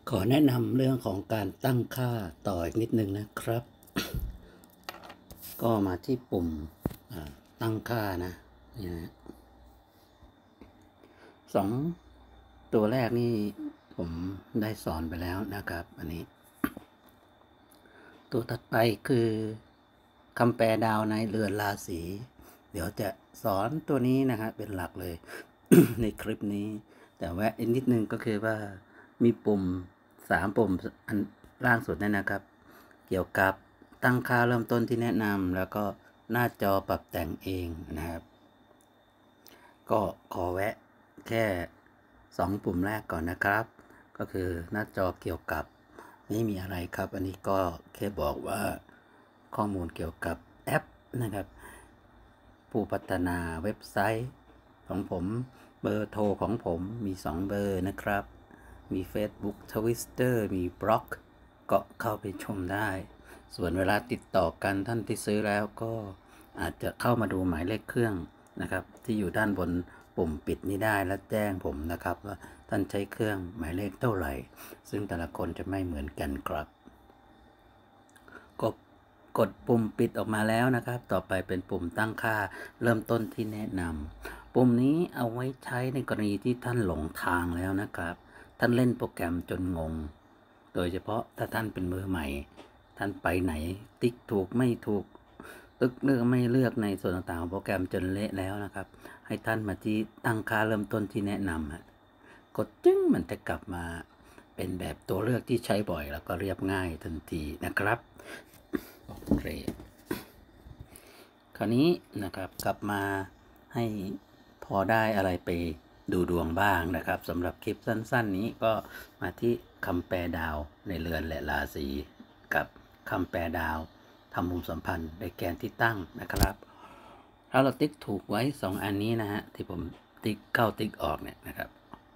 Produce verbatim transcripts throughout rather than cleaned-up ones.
ขอแนะนำเรื่องของการตั้งค่าต่ออีกนิดนึงนะครับ ก็มาที่ปุ่มตั้งค่านะนี่นะสองตัวแรกนี่ผมได้สอนไปแล้วนะครับอันนี้ ตัวถัดไปคือคำแปลดาวในเรือนราศีเดี๋ยวจะสอนตัวนี้นะครับเป็นหลักเลย ในคลิปนี้ แต่แวะอีกนิดนึงก็คือว่ามีปุ่มสามปุ่มอันล่างสุดนั่นนะครับเกี่ยวกับตั้งค่าเริ่มต้นที่แนะนำแล้วก็หน้าจอปรับแต่งเองนะครับก็ขอแวะแค่สองปุ่มแรกก่อนนะครับก็คือหน้าจอเกี่ยวกับไม่มีอะไรครับอันนี้ก็แค่บอกว่าข้อมูลเกี่ยวกับแอปนะครับผู้พัฒนาเว็บไซต์ของผมเบอร์โทรของผมมีสองเบอร์นะครับมี Facebook Twitter มีบล็อกก็เข้าไปชมได้ส่วนเวลาติดต่อกันท่านที่ซื้อแล้วก็อาจจะเข้ามาดูหมายเลขเครื่องนะครับที่อยู่ด้านบนปุ่มปิดนี้ได้และแจ้งผมนะครับว่าท่านใช้เครื่องหมายเลขเท่าไหร่ซึ่งแต่ละคนจะไม่เหมือนกันครับก็กดปุ่มปิดออกมาแล้วนะครับต่อไปเป็นปุ่มตั้งค่าเริ่มต้นที่แนะนำปุ่มนี้เอาไว้ใช้ในกรณีที่ท่านหลงทางแล้วนะครับท่านเล่นโปรแกรมจนงงโดยเฉพาะถ้าท่านเป็นมือใหม่ท่านไปไหนติ๊กถูกไม่ถูกตึกเลือกไม่เลือกในส่วนต่างๆของโปรแกรมจนเละแล้วนะครับให้ท่านมาที่ตั้งค่าเริ่มต้นที่แนะนำกดจึ้งมันจะกลับมาเป็นแบบตัวเลือกที่ใช้บ่อยแล้วก็เรียบง่ายทันทีนะครับโอเคคราวนี้นะครับกลับมาให้พอได้อะไรไปดูดวงบ้างนะครับสำหรับคลิปสั้นๆนี้ก็มาที่คำแปลดาวในเรือนและราศีกับคำแปลดาวทำมุมสัมพันธ์ในแกนที่ตั้งนะครับถ้าเราติ๊กถูกไว้สองอันนี้นะฮะที่ผมติ๊กเข้าติ๊กออกเนี่ยนะครับ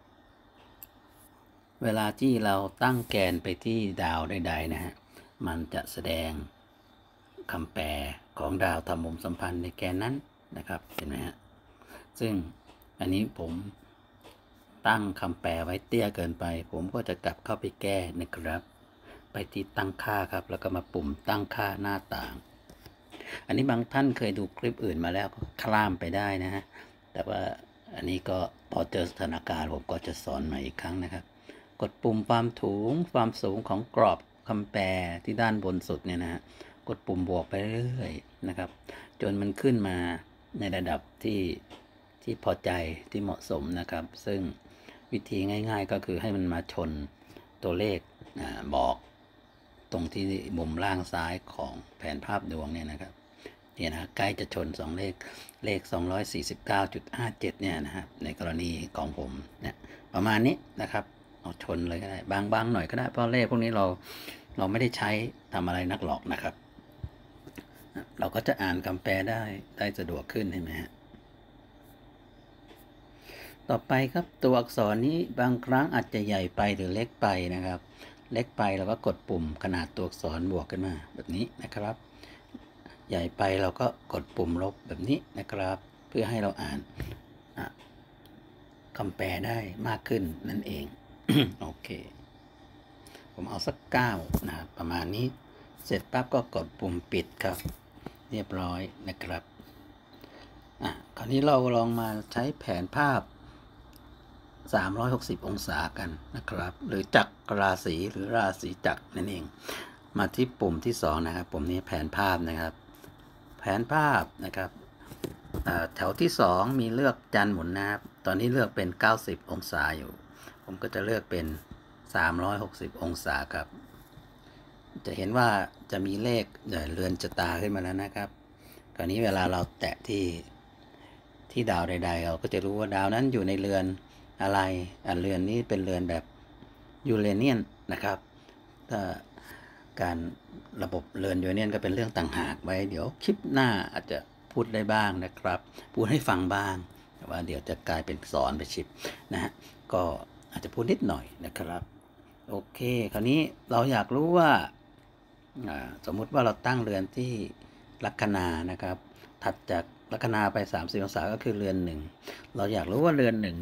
เวลาที่เราตั้งแกนไปที่ดาวใดๆนะฮะมันจะแสดงคำแปลของดาวทำมุมสัมพันธ์ในแกนนั้นนะครับเห็นไหมฮะซึ่งอันนี้ผมตั้งคำแปลไว้เตี้ยเกินไปผมก็จะกลับเข้าไปแก้นะครับไปที่ตั้งค่าครับแล้วก็มาปุ่มตั้งค่าหน้าต่างอันนี้บางท่านเคยดูคลิปอื่นมาแล้วก็ข้ามไปได้นะฮะแต่ว่าอันนี้ก็พอเจอสถานการณ์ผมก็จะสอนใหม่อีกครั้งนะครับกดปุ่มความถูงความสูงของกรอบคำแปลที่ด้านบนสุดเนี่ยนะฮะกดปุ่มบวกไปเรื่อยๆนะครับจนมันขึ้นมาในระดับที่ที่พอใจที่เหมาะสมนะครับซึ่งวิธีง่ายๆก็คือให้มันมาชนตัวเลขบอกตรงที่มุมล่างซ้ายของแผนภาพดวงเนี่ยนะครับเนี่ยนะใกล้จะชนสองเลขเลข สองร้อยสี่สิบเก้าจุดห้าเจ็ด เนี่ยนะครับในกรณีของผมเนี่ยประมาณนี้นะครับเอาชนเลยก็ได้บางๆหน่อยก็ได้เพราะเลขพวกนี้เราเราไม่ได้ใช้ทำอะไรนักหรอกนะครับเราก็จะอ่านคำแปลได้ได้สะดวกขึ้นเห็นไหมฮะต่อไปครับตัวอักษรนี้บางครั้งอาจจะใหญ่ไปหรือเล็กไปนะครับเล็กไปเราก็กดปุ่มขนาดตัวอักษรบวกขึ้นมาแบบนี้นะครับใหญ่ไปเราก็กดปุ่มลบแบบนี้นะครับเพื่อให้เราอ่านคำแปลได้มากขึ้นนั่นเอง โอเคผมเอาสักเก้านะครับประมาณนี้เสร็จปั๊บก็กดปุ่มปิดครับเรียบร้อยนะครับอ่ะคราวนี้เราลองมาใช้แผนภาพสามร้อยหกสิบองศากันนะครับหรือจักรราศีหรือราศีจักรนั่นเองมาที่ปุ่มที่สองนะครับปุ่มนี้แผนภาพนะครับแผนภาพนะครับแถวที่สองมีเลือกจันทร์หมุนนะครับตอนนี้เลือกเป็นเก้าสิบองศาอยู่ผมก็จะเลือกเป็นสามร้อยหกสิบองศาครับจะเห็นว่าจะมีเลขเรือนชะตาขึ้นมาแล้วนะครับคราวนี้เวลาเราแตะที่ที่ดาวใดๆเราก็จะรู้ว่าดาวนั้นอยู่ในเรือนอะไรอ่ะเรือนนี้เป็นเรือนแบบยูเรเนียนนะครับถ้าการระบบเรือนยูเรเนียนก็เป็นเรื่องต่างหากไว้เดี๋ยวคลิปหน้าอาจจะพูดได้บ้างนะครับพูดให้ฟังบ้างแต่ว่าเดี๋ยวจะกลายเป็นสอนไปชิปนะฮะก็อาจจะพูดนิดหน่อยนะครับโอเคคราวนี้เราอยากรู้ว่าสมมุติว่าเราตั้งเรือนที่ลัคนานะครับถัดจากลัคนาไปสามสิบองศาก็คือเรือนหนึ่งเราอยากรู้ว่าเรือนหนึ่งเนี่ย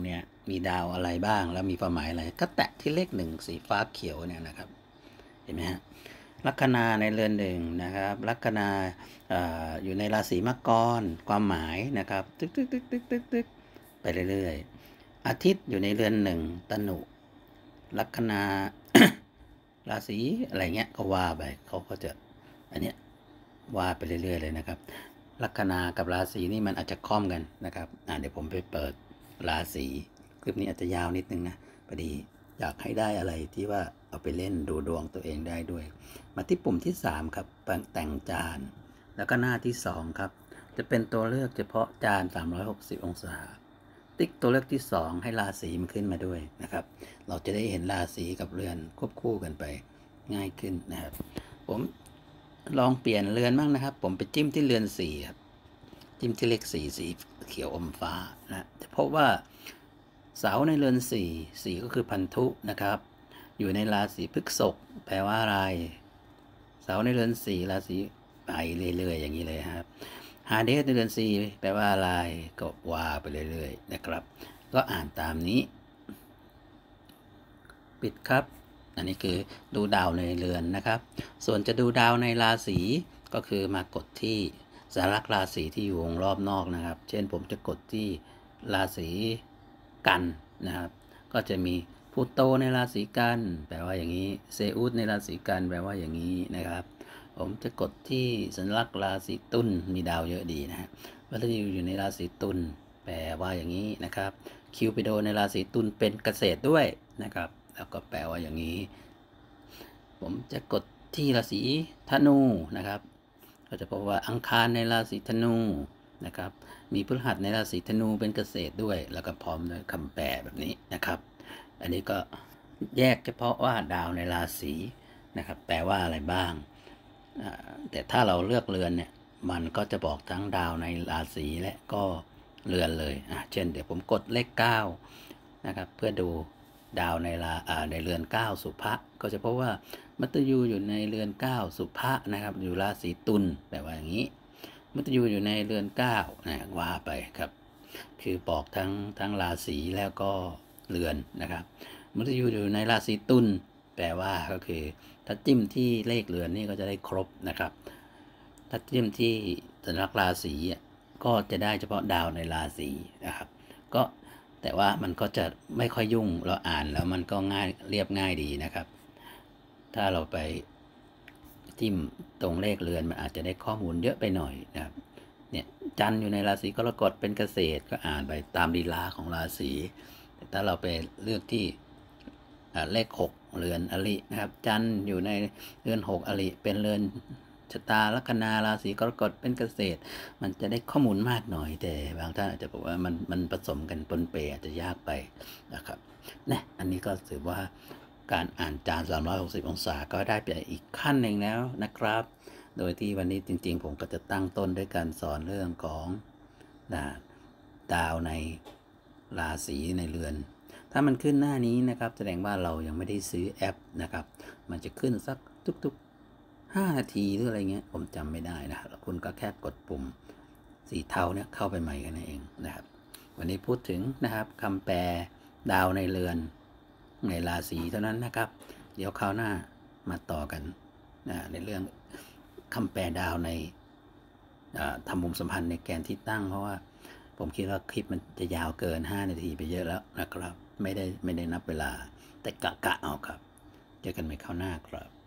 มีดาวอะไรบ้างแล้วมีความหมายอะไรก็แตะที่เลขหนึ่งสีฟ้าเขียวเนี่ยนะครับเห็นไหมฮะลัคนาในเรือนหนึ่งนะครับลัคนา อ, อยู่ในราศีมังกรความหมายนะครับตึกตึกตึกตึกตึกตึกไปเรื่อยๆอาทิตย์อยู่ในเรือนหนึ่งตนุลัคนา ราศีอะไรเงี้ยก็ว่าไปเขาก็จะอันเนี้ยว่าไปเรื่อยๆเลยนะครับลัคนากับราศีนี่มันอาจจะคล้อมกันนะครับอ่าเดี๋ยวผมไปเปิดราศีคลิปนี้อาจจะยาวนิดนึงนะพอดีอยากให้ได้อะไรที่ว่าเอาไปเล่นดูดวงตัวเองได้ด้วยมาที่ปุ่มที่สามครับแต่งจานแล้วก็หน้าที่สองครับจะเป็นตัวเลือกเฉพาะจานสามร้อยหกสิบองศาติ๊กตัวเลือกที่สองให้ราศีมันขึ้นมาด้วยนะครับเราจะได้เห็นราศีกับเรือนควบคู่กันไปง่ายขึ้นนะครับผมลองเปลี่ยนเรือนบ้างนะครับผมไปจิ้มที่เรือนสี่ครับจิ้มที่เลขสี่สีเขียวอมฟ้านะจะพบว่าเสาในเรือนสี่สี่ก็คือพันธุนะครับอยู่ในราศีพฤษภแปลว่าอะไรเสาในเรือนสี่ราศีไปเรื่อยๆอย่างนี้เลยครับฮาเดสในเรือนสี่แปลว่าอะไรก็ว่าไปเรื่อยๆนะครับก็อ่านตามนี้ปิดครับอันนี้คือดูดาวในเรือนนะครับส่วนจะดูดาวในราศีก็คือมากดที่สารักราศีที่อยู่วงรอบนอกนะครับเช่นผมจะกดที่ราศีกันนะครับก็จะมีพูโตในราศีกันแปลว่าอย่างนี้เซอุสในราศีกันแปลว่าอย่างนี้นะครับผมจะกดที่สัญลักษณ์ราศีตุลมีดาวเยอะดีนะฮะวัตถุอยู่ในราศีตุลแปลว่าอย่างนี้นะครับคิวปิโดในราศีตุลเป็นเกษตรด้วยนะครับแล้วก็แปลว่าอย่างนี้ผมจะกดที่ราศีธนูนะครับก็จะพบว่าอังคารในราศีธนูนะครับมีพฤหัสในราศีธนูเป็นเกษตรด้วยแล้วก็พร้อมด้วยคำแปลแบบนี้นะครับอันนี้ก็แยกเฉพาะว่าดาวในราศีนะครับแปลว่าอะไรบ้างแต่ถ้าเราเลือกเรือนเนี่ยมันก็จะบอกทั้งดาวในราศีและก็เรือนเลยอ่ะเช่นเดี๋ยวผมกดเลขเก้านะครับเพื่อดูดาวในราในเรือนเก้าสุภะก็จะพบว่ามัตยูอยู่ในเรือนเก้าสุภะนะครับอยู่ราศีตุลแปลว่าอย่างนี้มัตยูอยู่ในเรือนเก้านะว่าไปครับคือบอกทั้งทั้งราศีแล้วก็เรือนนะครับมัตยูอยู่ในราศีตุลแปลว่าก็คือถ้าจิ้มที่เลขเรือนนี่ก็จะได้ครบนะครับถ้าจิ้มที่สัญลักษณ์ราศีก็จะได้เฉพาะดาวในราศีนะครับก็แต่ว่ามันก็จะไม่ค่อยยุ่งเราอ่านแล้วมันก็ง่ายเรียบง่ายดีนะครับถ้าเราไปจิ้มตรงเลขเรือนมันอาจจะได้ข้อมูลเยอะไปหน่อยนะครับเนี่ยจันทร์อยู่ในราศีกรกฎเป็นเกษตรก็อ่านไปตามลีลาของราศีแต่ถ้าเราไปเลือกที่เลขหกเรือนอรินะครับจันทร์อยู่ในเรือนหกอริเป็นเรือนชะตาลัคนาราศีกรกฎเป็นเกษตรมันจะได้ข้อมูลมากหน่อยแต่บางท่านอาจจะบอกว่ามันมันผสมกันปนเปอาจจะยากไปนะครับนะอันนี้ก็ถือว่าการอ่านจานสามร้อยหกสิบองศาก็ได้ไปอีกขั้นหนึ่งแล้วนะครับโดยที่วันนี้จริงๆผมก็จะตั้งต้นด้วยการสอนเรื่องของดาวในราศีในเรือนถ้ามันขึ้นหน้านี้นะครับแสดงว่าเรายังไม่ได้ซื้อแอปนะครับมันจะขึ้นสักทุกๆห้านาทีหรืออะไรเงี้ยผมจำไม่ได้นะแล้วคุณก็แค่กดปุ่มสีเทาเนี่ยเข้าไปใหม่กันเองนะครับวันนี้พูดถึงนะครับคำแปลดาวในเรือนในราศีเท่านั้นนะครับเดี๋ยวคราวหน้ามาต่อกันนะในเรื่องคำแปลดาวในทำมุมสัมพันธ์ในแกนที่ตั้งเพราะว่าผมคิดว่าคลิปมันจะยาวเกินห้านาทีไปเยอะแล้วนะครับไม่ได้ไม่ได้นับเวลาแต่กะกะเอาครับเจอกันใหม่คราวหน้าครับ